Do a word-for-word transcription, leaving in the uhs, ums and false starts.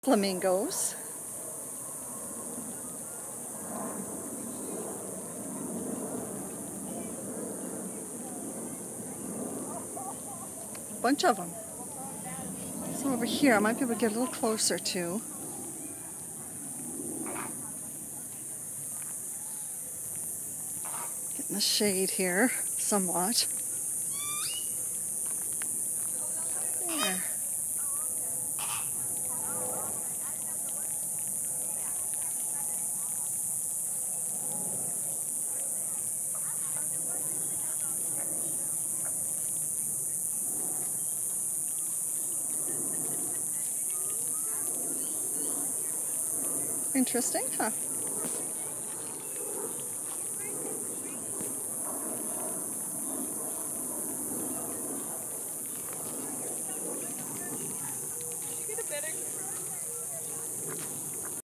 flamingos. A bunch of them. So over here, I might be able to get a little closer too. Get in the shade here, somewhat. There. Interesting, huh?